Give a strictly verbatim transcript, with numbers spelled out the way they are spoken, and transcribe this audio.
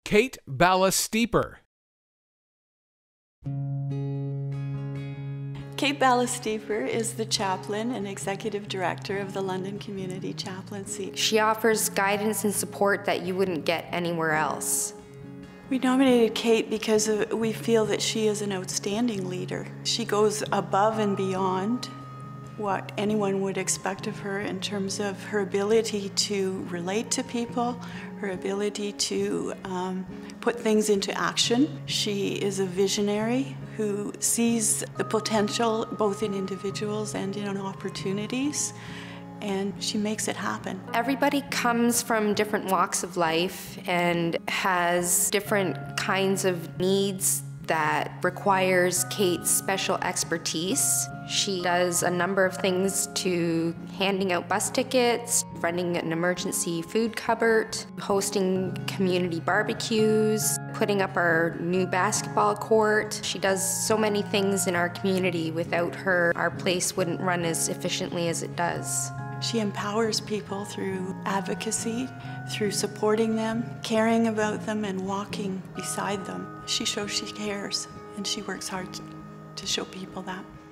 Kate Balla-Steeper. Kate Balla-Steeper is the chaplain and executive director of the London Community Chaplaincy. She offers guidance and support that you wouldn't get anywhere else. We nominated Kate because of, we feel that she is an outstanding leader. She goes above and beyond what anyone would expect of her in terms of her ability to relate to people, her ability to um, put things into action. She is a visionary who sees the potential both in individuals and in opportunities, and she makes it happen. Everybody comes from different walks of life and has different kinds of needs that requires Kate's special expertise. She does a number of things to handing out bus tickets, running an emergency food cupboard, hosting community barbecues, putting up our new basketball court. She does so many things in our community. Without her, our place wouldn't run as efficiently as it does. She empowers people through advocacy, through supporting them, caring about them, and walking beside them. She shows she cares, and she works hard to show people that.